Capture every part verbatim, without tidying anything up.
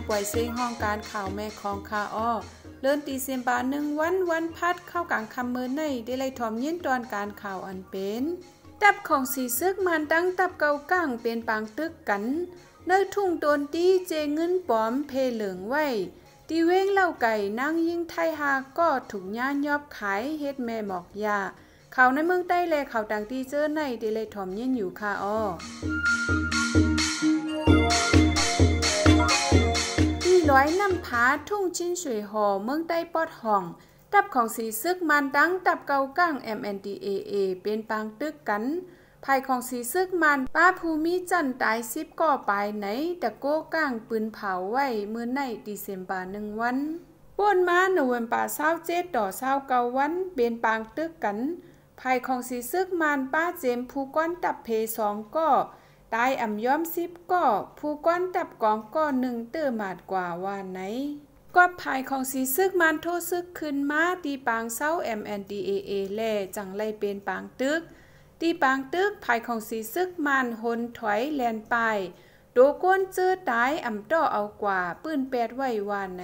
ป่วยเสียงห้องการข่าวแม่ของคาอ้อเลื่อนตีเสียมบาหนึ่งวันวันพัดเข้ากลางคำมือในได้ไล่ถอมยินตอนการข่าวอันเป็นตับของสีซึกมันตั้งตับเกาก้างเป็นปางตึกกันเนื้อทุ่งโดนตีเจเงินปอมเพเหลืองไว้ตีเว้งเล่าไก่นางยิงไทยฮาก็ถูกย่านยอบขายเฮ็ดแม่หมอกยาข่าวในเมืองใต้แลข่าวต่างตีเจอในได้ไล่ถอมยินอยู่คาอ้อร้อยน้ำผาทุ่งชิ้นสวยหอเมืองใต้ปอดห่องตับของสีซึกมันดังตับเกาก้าง เอ็ม เอ็น ดี เอ เอ เป็นปางตึกกันภายของสีซึกมันป้าภูมิจันตายสิบก่อปลายไหนตะโก้ก้างปืนเผาไว้เมื่อในดิเซมบาหนึ่งวันป่นมาหนวนป่าเศร้าเจ็ดต่อเศร้าเกาวันเป็นปางตึกกันภายของสีซึกมันป้าเจมผู้ก้อนตับเพสองก่อตายอ่ำย้อมสิบก่อผู้ก้อนตับกองก่อหนึ่งเตอร์มาดกว่าว่าไหนกอบภายของสีซึกมันโทซึกขึ้นมาตีปางเศร้า เอ็ม เอ็น ดี เอ เอ แล่จังไลเป็นปางตึกตีปางตึกภายของสีซึกมันหนถอยแลนไปโดก้นเจอตายอ่ำต่อเอากว่าปืนแปดไว้ว่าไหน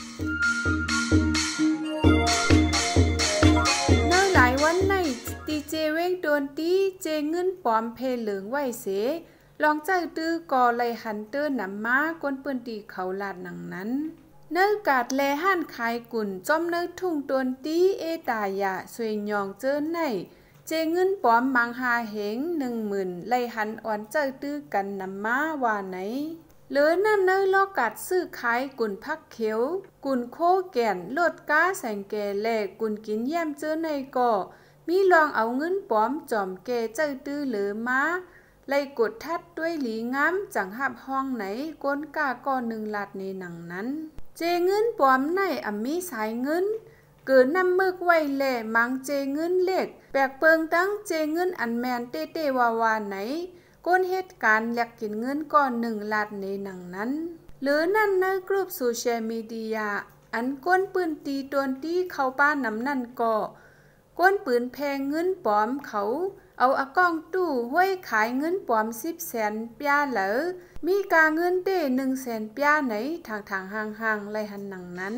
เนื่องหลายวันในตีเจเว้งโดนตีเจเงินปอมเพเหลืองไว้เสลองใจตื้อก่อไลหันเตอร์นำมาก้นปืนตีเขาลาดหนังนั้นเนื้อกาดแลห้านขายกุ่นจอมเนื้อทุ่งโดนตีเอตายะสวยยองเจอในเจเงินปอมมังหาเหงหนึ่งหมื่นไลหันอ่อนใจตื้อกันนำมาว่าไหนเหลือนั่นเนื้อลอกัดซื้อขายกุ่นพักเขียวกุ่นโคแก่นลดก้าแสงแก่แลกุ่นกินเยี่ยมเจอในก่อมีลองเอาเงินปอมจอมแก่ใจตื้อเหลือมาไล่กดทัดด้วยหลีงามจังหับห้องไหนก้นก้าก้อนหนึ่งลาดในหนังนั้นเจเงินปอมในอ่ำมีสายเงินเกิดน้ำมึกไว้แหล่มังเจเงินเล็กแปลกเปิงตั้งเจเงินอันแมนเต้เต้วาวาไหนก้นเหตุการณ์แหลกกินเงินก้อนหนึ่งลาดในหนังนั้นหรือนั่นในกลุ่มโซเชียลมีเดียอันก้นปืนตีตนตีเข้าป้านน้ำนั่นก่อก้นปืนแพงเงินปอมเขาเอาอากองตู้ห้วยขายเงินปลอมสิบแสนปยาเหลอมีกาเงินเต้หนึ่งแสนปยาไหนทางทางห่างห่างไรหันหนังนั้น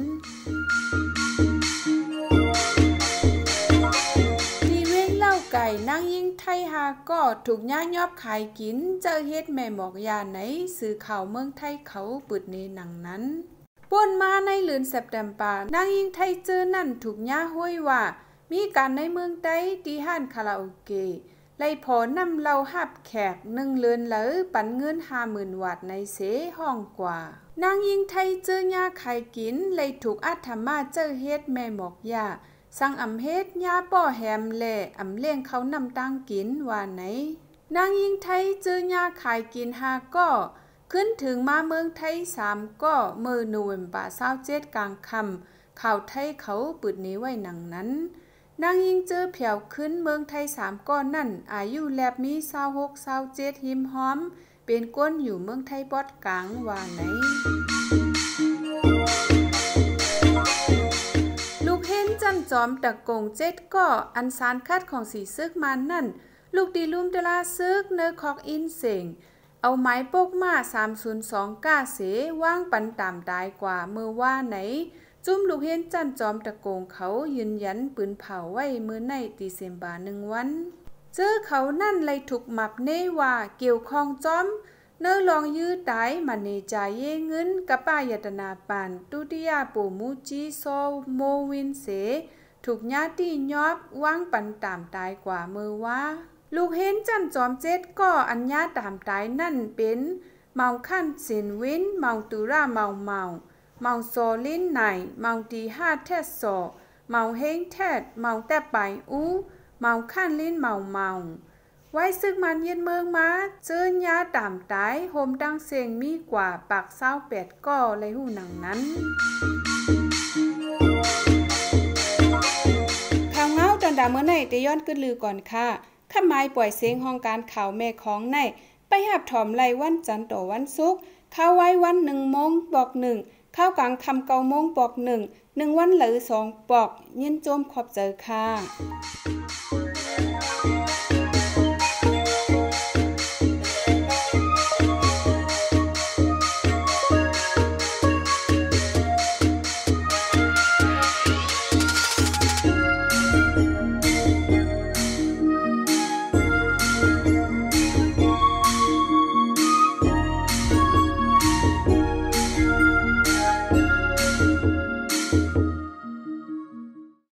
ทีเว้งเล่าไก่นางยิงไทยฮาก็ถูกย่ายอบขายกินเจอเฮ็ดแม่หมอกยาไหนสื่อข่าวเมืองไทยเขาปืดในหนังนั้นป่นมาในเดือนเซปเทมเบอร์นางยิงไทยเจอนั่นถูกย่าห้วยว่ามีการในเมืองใต้ที่ห้านคาราโอเกะไล่พอนำเราหับแขกหนึ่งเลือนเหลอปันเงินห้าหมื่นวัตในเสห้องกว่านางยิงไทยเจอยาไข่กินไล่ถูกอัธมาเจอเฮ็ดแม่หมอกยาสั่งอำเฮ็ดยาป้อแฮมแหล่อำเลี้ยงเขานำตั้งกินว่าไหนนางยิงไทยเจอยาไข่กินหาก็ขึ้นถึงมาเมืองไทยสามก็เมื่อโนเวมบาเศร้าเจ็ดกลางคำข่าวไทยเขาปืดนี้ไว้หนังนั้นนางยิงเจอเผียวขึ้นเมืองไทยสามก้อนนั่นอายุแลบมีเศร้าหกเศร้าเจ็ดหิมหอมเป็นก้นอยู่เมืองไทยบอดกลางว่าไหนลูกเห็นจันจอมตะกงเจ็ดก่ออันสารคัดของสีซึกมันนั่นลูกดีลุ่มเดลาซึกเนอคอกอินเสงเอาไม้ปกมาสามศูนย์สองก้าเสว่างปันตามตายกว่าเมื่อว่าไหนจุ้มลูกเห็นจันจอมตะโกงเขายืนยันปืนเผาไว้เมื่อในดิเซมบาหนึ่งวันเจอเขานั่นเลยถูกหมับเนว่าเกี่ยวข้องจอมเนื้อลองยื้อตายมันเนจายเยเงินกับป้ายตนาปานตุติยาปูมูจีโซโมวินเสถูกญาติยอบว่างปันตามตายกว่าเมื่อว่าลูกเห็นจันจอมเจ็ดก็อัญญาตามตายนั่นเป็นเมาขั้นสินวินเมาตุราเมาเมาเมาโซลิ้นไหนเมาตีห้าแทดโซเมาเฮงแทดเมาแต่ไปอู้เมาขั้นลิ้นเมาเมาไว้ซึกมันเย็นเมืองมาเจอยาตามตายโฮมดังเสียงมีกว่าปากเศร้าแปดก่อเลยหูหนังนั้นข่าวเงาดันดาเมื่อไหนแต่ย้อนขึ้นลือก่อนค่ะข้าไม้ปล่อยเสียงห้องการข่าวแม่ของในไปหับถอมไล่วันจันทร์ต่อวันศุกร์เข้าไว้วันหนึ่งโมงบอกหนึ่งเข้ากลางคำเกาโมงปอกหนึ่งหนึ่งวันหรือสองปอกยินโจมขอบเจอค่ะ